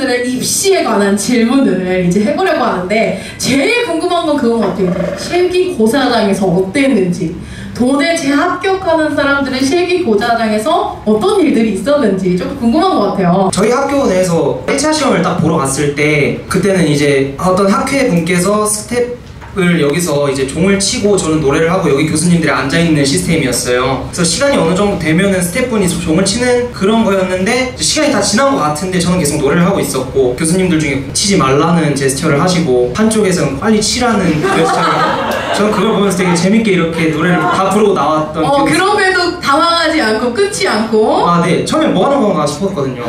오늘 입시에 관한 질문을 이제 해보려고 하는데 제일 궁금한 건 그건 같아요. 실기고사장에서 어땠는지, 도대체 합격하는 사람들은 실기고사장에서 어떤 일들이 있었는지 좀 궁금한 것 같아요. 저희 학교 내에서 1차 시험을 딱 보러 갔을 때 그때는 이제 어떤 학회 분께서 스텝을 여기서 이제 종을 치고 저는 노래를 하고 여기 교수님들이 앉아있는 시스템이었어요. 그래서 시간이 어느 정도 되면은 스텝분이 종을 치는 그런 거였는데 시간이 다 지난 것 같은데 저는 계속 노래를 하고 있었고 교수님들 중에 치지 말라는 제스처를 하시고 한쪽에서는 빨리 치라는 제스처를 저는 그걸 보면서 되게 재밌게 이렇게 노래를 다 부르고 나왔던 그럼에도 당황하지 않고 끊지 않고 아, 네. 처음에 뭐 하는 건가 싶었거든요.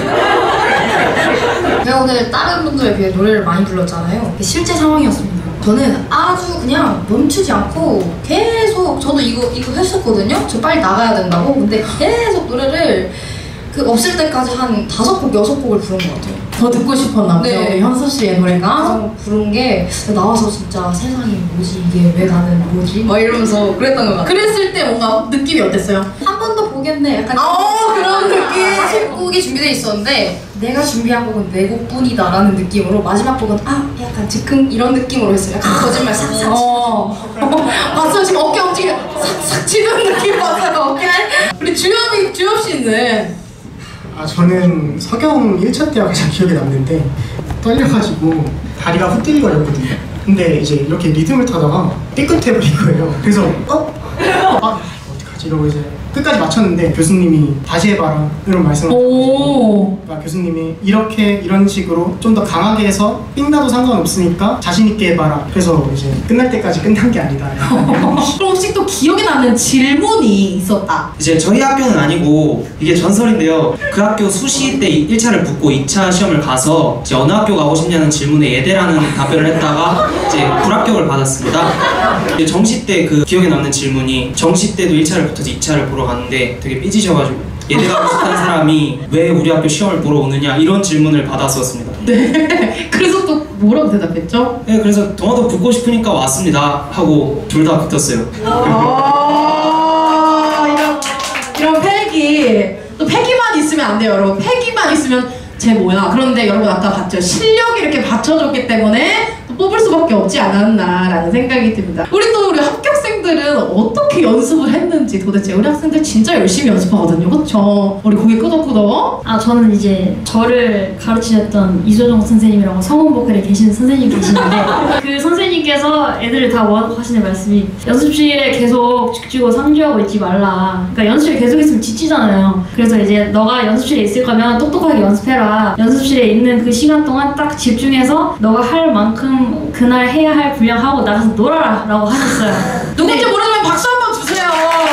제가 오늘 다른 분들에 비해 노래를 많이 불렀잖아요. 실제 상황이었습니다. 저는 아주 그냥 멈추지 않고 계속 저도 이거 했었거든요. 저 빨리 나가야 된다고. 근데 계속 노래를 그 없을 때까지 한 5곡, 6곡을 부른 것 같아요. 더 듣고 싶었나 보죠. 네. 현수 씨의 노래가 부른 게 나와서 진짜 세상이 뭐지 이게 왜 나는 뭐지 막 이러면서 그랬던 것 같아요. 그랬을 때 뭔가 느낌이 어땠어요? 한 번 더 보겠네 약간 그런 느낌. 40곡이 준비되어 있었는데 내가 준비한 곡은 4곡뿐이다 라는 느낌으로 마지막 곡은 약간 즉흥 이런 느낌으로 했어요. 약간 거짓말 싹싹 봤어요. 지금 어깨 움직이 싹싹 치는 느낌 봤어요. 어깨. 우리 주엽 씨는 저는 서경 1차 때가 가장 기억에 남는데 떨려가지고 다리가 후들거렸거든요. 근데 이제 이렇게 리듬을 타다가 삐끗해버린 거예요. 그래서 어떡하지 이러고 이제 끝까지 맞췄는데 교수님이 다시 해봐라 이런 말씀을 하셨고 교수님이 이런 식으로 좀 더 강하게 해서 삥나도 상관없으니까 자신있게 해봐라. 그래서 이제 끝날 때까지 끝난 게 아니다. 그럼 혹시 또 기억에 남는 질문이 있었다? 이제 저희 학교는 아니고 이게 전설인데요. 그 학교 수시 때 1차를 붙고 2차 시험을 가서 이제 어느 학교 가고 싶냐는 질문에 예대라는 답변을 했다가 이제 불합격을 받았습니다. 이제 정시 때 그 기억에 남는 질문이 정시 때도 1차를 붙어서 2차를 보러 갔는데 되게 삐지셔가지고 예대 가고 싶다는 사람이 왜 우리 학교 시험을 보러 오느냐 이런 질문을 받았었습니다. 네. 그래서 또 뭐라고 대답했죠? 네, 그래서 동아도 붙고 싶으니까 왔습니다 하고 둘 다 붙었어요. 이런 패기, 또 패기만 있으면 안 돼요 여러분. 패기만 있으면 쟤 뭐야. 그런데 여러분 아까 봤죠? 실력이 이렇게 받쳐줬기 때문에 또 뽑을 수밖에 없지 않았나라는 생각이 듭니다. 우리 합격생들은 어떻게 연습을 했는지 도대체. 우리 학생들 진짜 열심히 연습하거든요. 그쵸? 우리 고개 끄덕끄덕. 저는 이제 저를 가르치셨던 이소정 선생님이라고 성원 보컬에 계신 선생님 계시는데 그 선생님께서 애들을 다 모아놓고 하시는 말씀이 연습실에 계속 죽지고 상주하고 있지 말라. 그러니까 연습실에 계속 있으면 지치잖아요. 그래서 이제 너가 연습실에 있을 거면 똑똑하게 연습해라. 연습실에 있는 그 시간 동안 딱 집중해서 너가 할 만큼 그날 해야 할 분량하고 나가서 놀아라 라고 하셨어요. 누군지 모르면 박수 한번 주세요.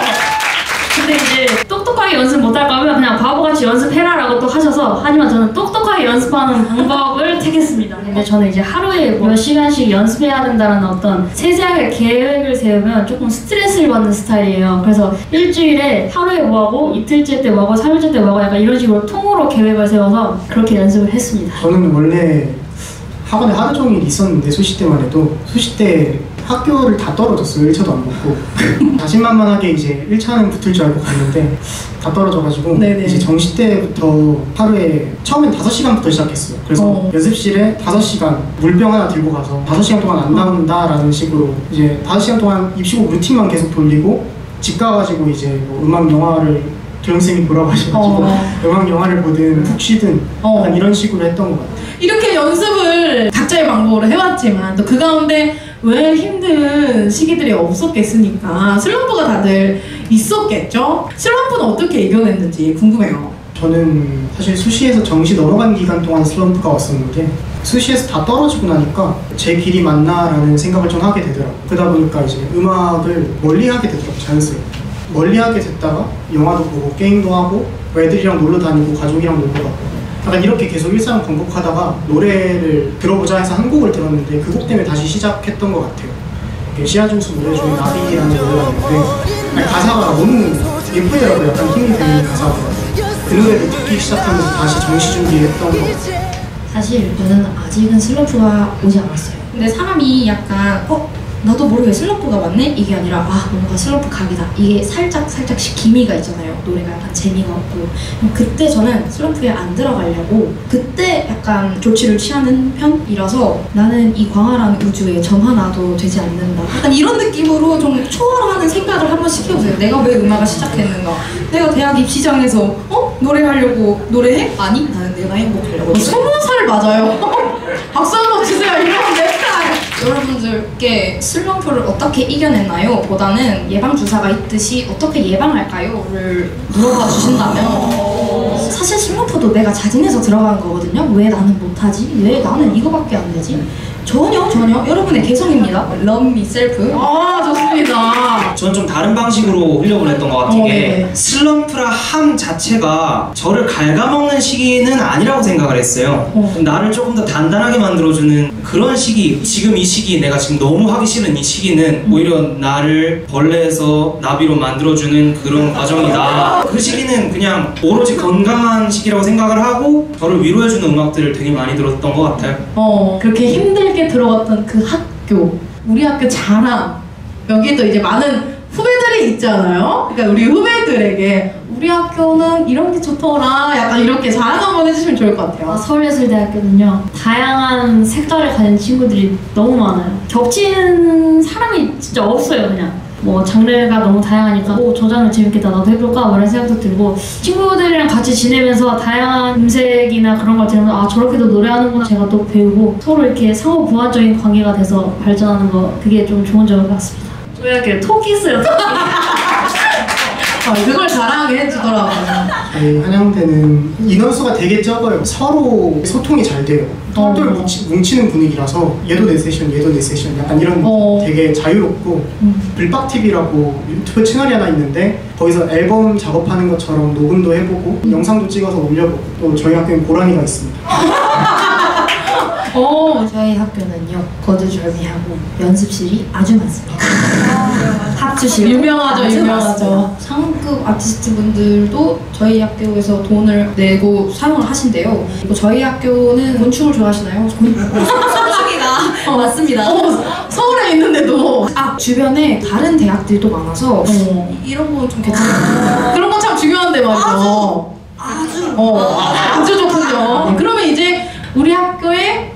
근데 이제 똑똑하게 연습 못할 거면 그냥 바보같이 연습해라 라고 또 하셔서 하지만 저는 똑똑하게 연습하는 방법을 택했습니다. 근데 저는 이제 하루에 몇 시간씩 연습해야 된다는 어떤 세세하게 계획을 세우면 조금 스트레스를 받는 스타일이에요. 그래서 일주일에 하루에 뭐하고 이틀째 때 뭐하고 3일째 때 뭐하고 약간 이런 식으로 통으로 계획을 세워서 그렇게 연습을 했습니다. 저는 원래 학원에 하루 종일 있었는데 수시 때만 해도 수시 때 학교를 다 떨어졌어요. 1차도 안 붙고 자신만만하게 이제 1차는 붙을 줄 알고 갔는데 다 떨어져가지고 이제 정시 때부터 하루에 처음엔 5시간부터 시작했어요. 그래서 연습실에 5시간 물병 하나 들고 가서 5시간 동안 안 나온다라는 식으로 이제 5시간 동안 입시곡 루틴만 계속 돌리고 집 가가지고 이제 뭐 음악 영화를 교영쌤이 보라고 하셔가지고 음악 영화를 보든 푹 쉬든 약간 이런 식으로 했던 것 같아요. 이렇게 연습을 각자의 방법으로 해왔지만 또 그 가운데 왜 힘든 시기들이 없었겠습니까? 슬럼프가 다들 있었겠죠? 슬럼프는 어떻게 이겨냈는지 궁금해요. 저는 사실 수시에서 정시 넘어간 기간 동안 슬럼프가 왔었는데 수시에서 다 떨어지고 나니까 제 길이 맞나라는 생각을 좀 하게 되더라고요. 그러다 보니까 이제 음악을 멀리하게 되더라고요. 자연스럽게 멀리하게 됐다가 영화도 보고 게임도 하고 애들이랑 놀러 다니고 가족이랑 놀러 가고 약간 이렇게 계속 일상을 반복하다가 노래를 들어보자 해서 한 곡을 들었는데 그 곡 때문에 다시 시작했던 것 같아요. 시아중수 노래 중에 나비라는 노래가 있는데 가사가 너무 예쁘더라고요. 약간 힘이 되는 가사가. 그 노래를 듣기 시작하면서 다시 정시 준비했던 것 같아요. 사실 저는 아직은 슬럼프가 오지 않았어요. 근데 사람이 약간 나도 모르게 슬럼프가 왔네? 이게 아니라 아 뭔가 슬럼프 각이다. 이게 살짝씩 기미가 있잖아요. 노래가 약간 재미가 없고. 그때 저는 슬럼프에 안 들어가려고 그때 약간 조치를 취하는 편이라서 나는 이 광활한 우주에 점 하나도 되지 않는다. 약간 이런 느낌으로 좀 초월하는 생각을 한번 시켜보세요. 내가 왜 음악을 시작했는가? 내가 대학 입시장에서 노래하려고 노래해? 아니 나는 내가 행복하려고. 20살 맞아요. 박수 한번 주세요. 이런 내 스타일. 여러분들께 슬럼프를 어떻게 이겨냈나요? 보다는 예방주사가 있듯이 어떻게 예방할까요?를 물어봐 주신다면 사실 슬럼프도 내가 자진해서 들어간 거거든요. 왜 나는 못하지? 왜 나는 이거밖에 안 되지? 전혀 여러분의 개성입니다. Love me self. 아 좋습니다. 저는 좀 다른 방식으로 흘려보냈던 것 같은 게 네네. 슬럼프라 함 자체가 저를 갉아먹는 시기는 아니라고 생각을 했어요. 나를 조금 더 단단하게 만들어주는 그런 시기, 지금 이 시기, 내가 지금 너무 하기 싫은 이 시기는 오히려 나를 벌레에서 나비로 만들어주는 그런 과정이다. 그 시기는 그냥 오로지 건강한 시기라고 생각을 하고 저를 위로해주는 음악들을 되게 많이 들었던 것 같아요. 그렇게 힘들게 들어갔던 그 학교, 우리 학교 자랑, 여기도 이제 많은 후배들이 있잖아요. 그러니까 우리 후배들에게 우리 학교는 이런 게 좋더라, 약간 이렇게 자랑 한번 해주시면 좋을 것 같아요. 서울예술대학교는요, 다양한 색깔을 가진 친구들이 너무 많아요. 겹치는 사람이 진짜 없어요. 그냥 뭐 장르가 너무 다양하니까 저 장르 재밌겠다, 나도 해볼까 이런 생각도 들고, 친구들이랑 같이 지내면서 다양한 음색이나 그런 걸 들으면서 아 저렇게도 노래하는구나 제가 또 배우고, 서로 이렇게 상호 보완적인 관계가 돼서 발전하는 거, 그게 좀 좋은 점인 것 같습니다. 저희 학교에 톡이 있어요. 그걸 자랑하게 해주더라고요. 저희 한양대는 인원수가 되게 적어요. 서로 소통이 잘 돼요. 똘똘 뭉치는 분위기라서 얘도 내 세션, 얘도 내 세션, 약간 이런 되게 자유롭고, 불빡TV라고 유튜브 채널이 하나 있는데 거기서 앨범 작업하는 것처럼 녹음도 해보고 영상도 찍어서 올려보고, 또 저희 학교엔 고라니가 있습니다. 저희 학교는요 거두절미하고 연습실이 아주 많습니다. 합주실 유명하죠. 상급 아티스트 분들도 저희 학교에서 돈을 내고 사용을 하신대요. 그리고 저희 학교는 곤충을 좋아하시나요? 곤충이가 맞습니다. 서울에 있는데도 주변에 다른 대학들도 많아서 이런 거 좀 괜찮아요. 그런 건 참 중요한데 말이죠. 아주 좋군요. 그러면 이제 우리 학교에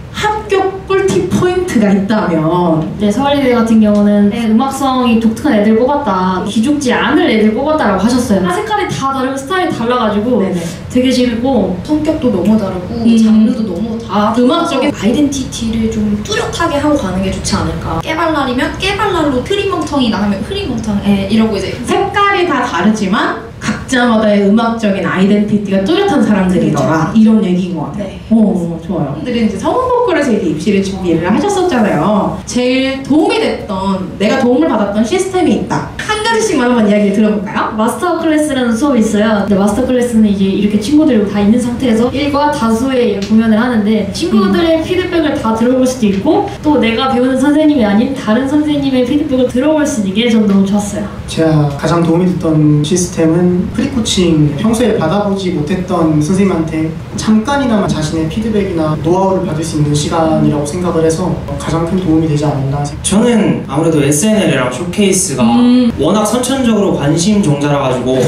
합격 꿀팁 포인트가 있다면, 네, 서울예대 같은 경우는 음악성이 독특한 애들 뽑았다, 기죽지 않을 애들 뽑았다라고 하셨어요. 색깔이 다 다르고 스타일이 달라가지고 네네. 되게 재밌고, 성격도 너무 다르고 장르도 너무 다 음악적인 아이덴티티를 좀 뚜렷하게 하고 가는 게 좋지 않을까. 깨발랄이면 깨발랄로, 흐리멍텅이 나가면 흐리멍텅 이러고 이제 색깔이 다 다르지만 각자마다의 음악적인 아이덴티티가 뚜렷한 사람들이더라, 이런 얘기인 것 같아요. 네. 좋아요. 분들이 이제 성운보컬에서 이제 입시를 준비를 하셨었잖아요. 제일 도움이 됐던, 내가 도움을 받았던 시스템이 있다. 한 가지씩만 한번 이야기를 들어볼까요? 마스터 클래스라는 수업이 있어요. 근데 마스터 클래스는 이제 이렇게 친구들이 다 있는 상태에서 일과 다수의 공연을 하는데, 친구들의 피드백을 다 들어볼 수도 있고, 또 내가 배우는 선생님이 아닌 다른 선생님의 피드백을 들어볼 수 있는 게 전 너무 좋았어요. 제가 가장 도움이 됐던 시스템은 프리코칭. 평소에 받아보지 못했던 선생님한테 잠깐이나마 자신의 피드백이나 노하우를 받을 수 있는 시간이라고 생각을 해서 가장 큰 도움이 되지 않았나. 저는 아무래도 SNL이랑 쇼케이스가 워낙 선천적으로 관심 종자라 가지고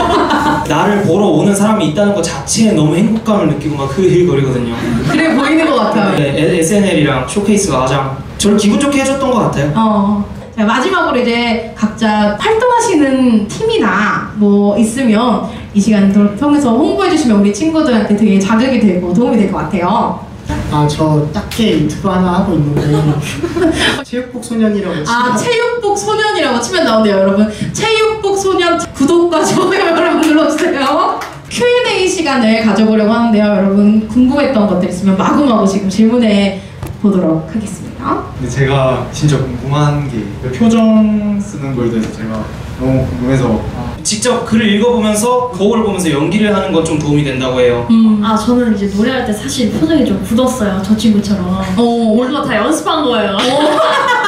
나를 보러 오는 사람이 있다는 것 자체에 너무 행복감을 느끼고 막 흐흐거리거든요. 그래 보이는 것 같아요. 네, SNL이랑 쇼케이스가 가장 저를 기분 좋게 해줬던 것 같아요. 자, 마지막으로 이제 각자 활동하시는 팀이나 뭐 있으면 이 시간을 통해서 홍보해 주시면 우리 친구들한테 되게 자극이 되고 도움이 될 것 같아요. 저 딱게 유튜브 하나 하고 있는데 체육복 소년이라고 치면 체육복 소년이라고 치면 나온대요, 여러분. 체육복 소년 구독과 좋아요 여러분 눌러주세요. Q&A 시간을 가져보려고 하는데요, 여러분 궁금했던 것들 있으면 마구마구 지금 질문해 보도록 하겠습니다. 근데 제가 진짜 궁금한 게 표정 쓰는 거에 대해서 제가 너무 궁금해서 직접 글을 읽어보면서 거울을 보면서 연기를 하는 건 좀 도움이 된다고 해요. 저는 이제 노래할 때 사실 표정이 좀 굳었어요. 저 친구처럼. 그거 다 연습한 거예요.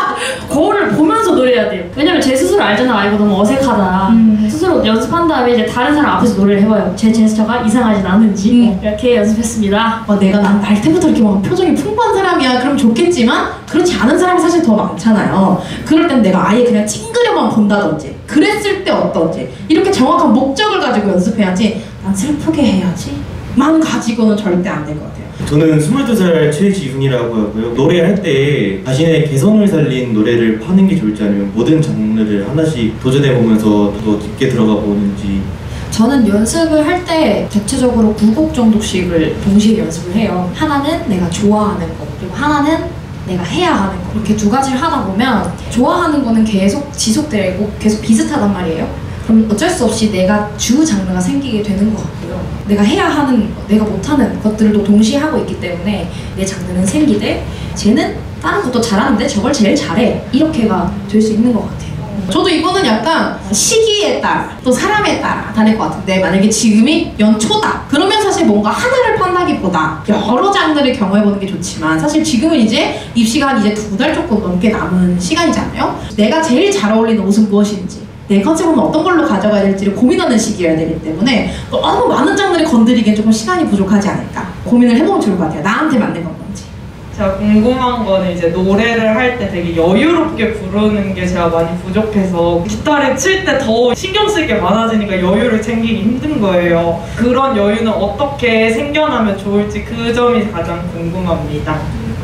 거울을 보면서 노래해야 돼요. 왜냐면 제 스스로 알잖아. 이거 너무 어색하다. 스스로 연습한 다음에 이제 다른 사람 앞에서 노래를 해봐요. 제 제스처가 이상하진 않은지 이렇게 연습했습니다. 내가 날 때부터 이렇게 막 표정이 풍부한 사람이야 그럼 좋겠지만 그렇지 않은 사람이 사실 더 많잖아요. 그럴 땐 내가 아예 그냥 찡그려만 본다든지 그랬을 때 어떤지 이렇게 정확한 목적을 가지고 연습해야지 난 슬프게 해야지 만 가지고는 절대 안 될 것 같아요. 저는 22살 최지훈이라고 하고요. 노래할 때 자신의 개성을 살린 노래를 파는 게 좋을지 아니면 모든 장르를 하나씩 도전해보면서 더 깊게 들어가 보는지. 저는 연습을 할 때 대체적으로 9곡 정도씩을 동시에 연습을 해요. 하나는 내가 좋아하는 거, 그리고 하나는 내가 해야 하는 거. 이렇게 두 가지를 하다 보면 좋아하는 거는 계속 지속되고 계속 비슷하단 말이에요. 그럼 어쩔 수 없이 내가 주 장르가 생기게 되는 것 같고요. 내가 해야 하는, 내가 못하는 것들도 동시에 하고 있기 때문에 내 장르는 생기되 쟤는 다른 것도 잘하는데 저걸 제일 잘해. 이렇게가 될 수 있는 것 같아요. 저도 이거는 약간 시기에 따라 또 사람에 따라 다를 것 같은데 만약에 지금이 연초다 그러면 사실 뭔가 하나를 판다기보다 여러 장르를 경험해보는 게 좋지만 사실 지금은 이제 입시가 한 이제 2달 조금 넘게 남은 시간이잖아요. 내가 제일 잘 어울리는 옷은 무엇인지 내 컨셉은 어떤 걸로 가져가야 될지를 고민하는 시기여야 되기 때문에 너무 많은 장르를 건드리기엔 조금 시간이 부족하지 않을까 고민을 해보면 좋을 것 같아요. 나한테 맞는 건 뭔지. 제가 궁금한 거는 이제 노래를 할 때 되게 여유롭게 부르는 게 제가 많이 부족해서 기타를 칠 때 더 신경 쓸 게 많아지니까 여유를 챙기기 힘든 거예요. 그런 여유는 어떻게 생겨나면 좋을지 그 점이 가장 궁금합니다.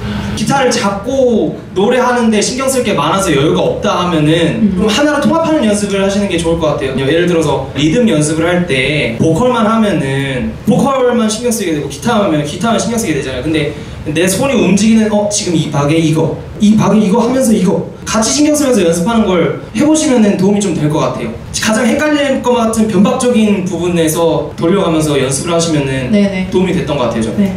기타를 잡고 노래하는데 신경 쓸 게 많아서 여유가 없다 하면은 좀 하나로 통합하는 연습을 하시는 게 좋을 것 같아요. 예를 들어서 리듬 연습을 할 때 보컬만 하면은 보컬만 신경 쓰게 되고 기타 하면 기타만 신경 쓰게 되잖아요. 근데 내 손이 움직이는 지금 이 박에 이거 이 박에 이거 하면서 이거 같이 신경 쓰면서 연습하는 걸 해보시면 도움이 좀 될 것 같아요. 가장 헷갈릴 것 같은 변박적인 부분에서 돌려가면서 연습을 하시면 네네. 도움이 됐던 것 같아요. 저는. 네.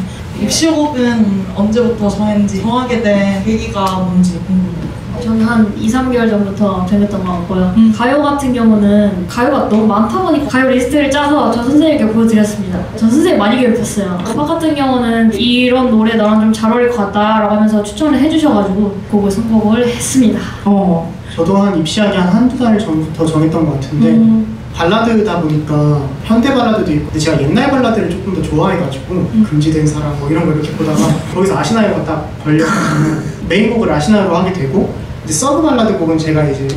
입시곡은 언제부터 정했는지 정하게 된 계기가 뭔지 궁금해요. 저는 한 2, 3개월 전부터 정했던 것 같고요. 가요 같은 경우는 가요가 너무 많다 보니까 가요 리스트를 짜서 저 선생님께 보여드렸습니다. 저 선생님 많이 괴롭혔어요. 음악 같은 경우는 이런 노래 나랑 좀 잘 어울릴 것 같다 라고 하면서 추천을 해주셔가지고 곡을 선곡을 했습니다. 저도 한 입시하기 한 한두 달 전부터 정했던 것 같은데 발라드다 보니까 현대 발라드도 있고 근데 제가 옛날 발라드를 조금 더 좋아해가지고 금지된 사랑 뭐 이런 거 이렇게 보다가 거기서 아시나요가 딱 걸려가지고 메인곡을 아시나요로 하게 되고 이제 서브 발라드 곡은 제가 이제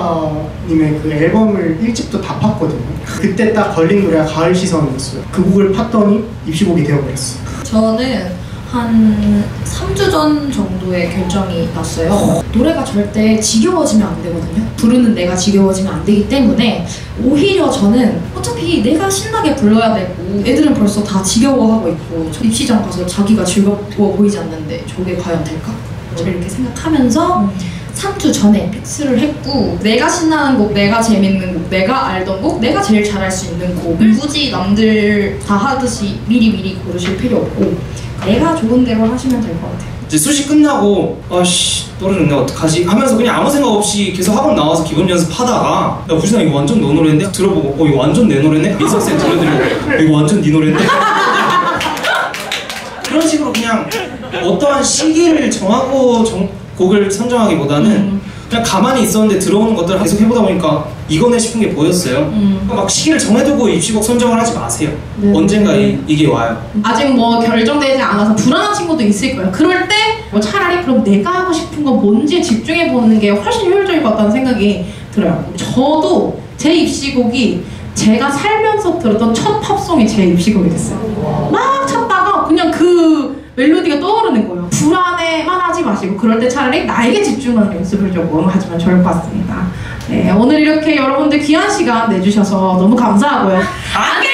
이소라님의 그 앨범을 1집도 다 팠거든요. 그때 딱 걸린 노래가 가을 시선이었어요. 그 곡을 팠더니 입시곡이 되어버렸어요. 저는 한 3주 전 정도의 결정이 났어요. 노래가 절대 지겨워지면 안 되거든요. 부르는 내가 지겨워지면 안 되기 때문에 오히려 저는 어차피 내가 신나게 불러야 되고 애들은 벌써 다 지겨워하고 있고 입시장 가서 자기가 즐거워 보이지 않는데 저게 과연 될까? 이렇게 생각하면서 3주 전에 픽스를 했고 내가 신나는 곡, 내가 재밌는 곡, 내가 알던 곡, 내가 제일 잘할 수 있는 곡을 굳이 남들 다 하듯이 미리미리 고르실 필요 없고 내가 좋은 대로 하시면 될 것 같아요. 이제 수시 끝나고 아씨 노래는 어떡하지 하면서 그냥 아무 생각 없이 계속 학원 나와서 기본 연습하다가 야 구진아 이거 완전 너 노래인데? 들어보고 이거 완전 내 노래네? 민석쌤 들려드리고 이거 완전 네 노래인데? 그런 식으로 그냥 어떠한 시기를 정하고 곡을 선정하기보다는 그냥 가만히 있었는데 들어오는 것들을 계속 해보다 보니까 이거네 싶은 게 보였어요. 막 시기를 정해두고 입시곡 선정을 하지 마세요. 네. 언젠가 이게 와요. 아직 뭐 결정되지 않아서 불안한 친구도 있을 거예요. 그럴 때 뭐 차라리 그럼 내가 하고 싶은 건 뭔지 집중해보는 게 훨씬 효율적일 것 같다는 생각이 들어요. 저도 제 입시곡이 제가 살면서 들었던 첫 팝송이 제 입시곡이 됐어요. 막 찾다가 그냥 그 멜로디가 떠오르는 거예요. 불안해만 하지 마시고 그럴 때 차라리 나에게 집중하는 연습을 조금 하시면 좋을 것 같습니다. 네, 오늘 이렇게 여러분들 귀한 시간 내주셔서 너무 감사하고요. 안녕!